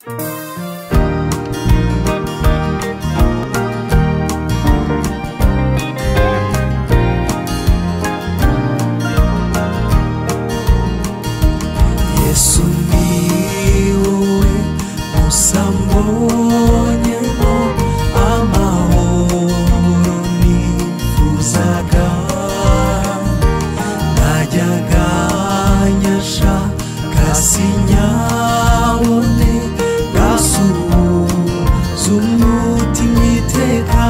Yesu ni wowe musambonyemo amahoro nifuzaga, najyaga nyashaka sinyabone, gasuhuza umutima iteka.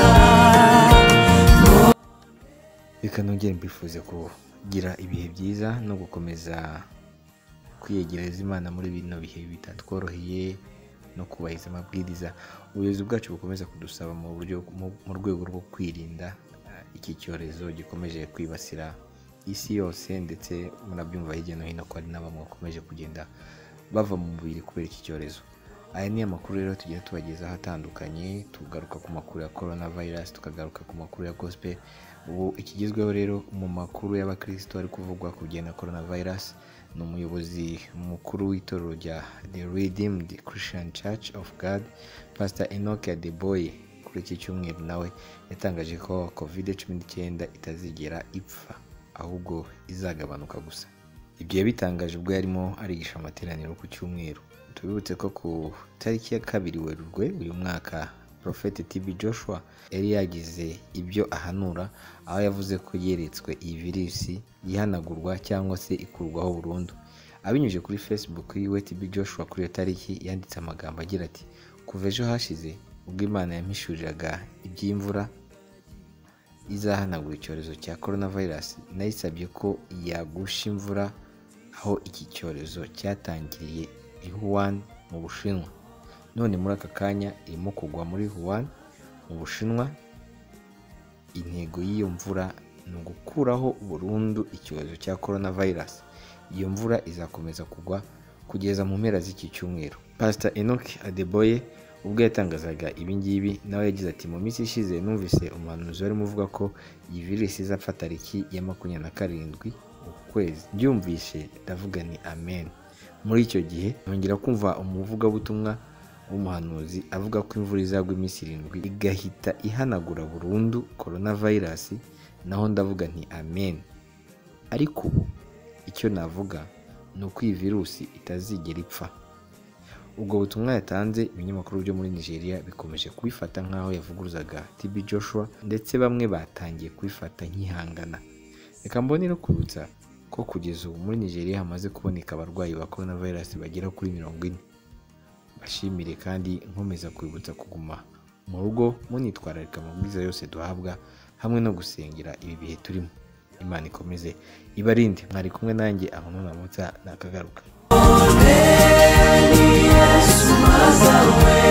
Reka nongere mbifuze kugira ibihe byiza no gukomeza kwiyegereza Imana muri bino bihe bitatworoheye no kubahiriza amabwiriza ubuyobozi bwacu bukomeza kudusaba mu rwego rwo kwirinda iki cyorezo gikomeje kwibasira isi yose, ndetse munabyumva hirya no hino ko hari n'abamwe bakomeje kugenda bava mu mubiri kubera iki cyorezo. Aya ni amakuru rero tugenda tubagezaho atandukanye, tugaruka ku makuru ya coronavirus, tukagaruka ku makuru ya gospel. Ubu ikigezweho rero mu makuru y'abakristo ari kuvugwa ku bijyanye na coronavirus ni umuyobozi mukuru w'itorero rya The Redeemed Christian Church of God, Pastor Enoch Adeboye, kuri iki cyumweru nawe yatangaje ko COVID-19 itazigera ipfa ahubwo izagabanuka gusa. Ibyo yabitangaje ubwo yarimo arigisha amateraniro ku cyumweru. Tubibutse ko ku tariki ya 2 Werurwe uyu mwaka Prophet TB Joshua yari yagize ibyo ahanura, aho yavuze ko yeretswe iyi virusi yihanagurwa cyangwa se ikurwaho burundu. Abinyujije kuri Facebook yiwe, TB Joshua kuri iyo tariki yanditse amagambo agira ati: kuva ejo hashize ubwo Imana yampishuriraga iby'imvura izahanagura icyorezo cya coronavirus, nayisabye ko yagusha imvura aho iki cyorezo cyatangiriye i Wuhan mu Bushinwa. None muri aka kanya irimo kugwa muri Wuhan mu Bushinwa. Intego y'iyo mvura ni ugukuraho burundu icyorezo cya coronavirus. Iyo mvura izakomeza kugwa kugeza mu mpera z'iki cyumweru. Pastor Enoch Adeboye ubwo yatangazaga ibi ngibi nawe yagize ati: mu minsi ishize numvise umuhanuzi warimo uvuga ko iyi virusi izapfa tariki ya 27 ukwezi. Byumvishe ndavuga ni amen. Muri icyo gihe nongera kumva umuvugabutumwa w'umuhanuzi avuga ko imvura izagwa iminsi 7 igahita ihanagura burundu coronavirus, naho ndavuga nti amen. Ariko ubu icyo navuga ni uko iyi virusi itazigera ipfa. Ubwo butumwa yatanze ibinyamakuru byo muri Nigeria bikomeje kubifata nk'aho yavuguruzaga TB Joshua, ndetse bamwe batangiye kubifata nk'ihangana. Reka mbonera kwibutsa ko kugeza ubu muri Nigeria hamaze kuboneka abarwayi ba coronavirus bagera kuri 40. Bashimire kandi nkomeza kwibutsa kuguma mu rugo munitwararika amabwiriza yose duhabwa, hamwe no gusengera ibi bihe turimo. Imana ikomeze ibarinde. Mwari kumwe nanjye Amanona Mutsa nakagaruka. Yesu mazawe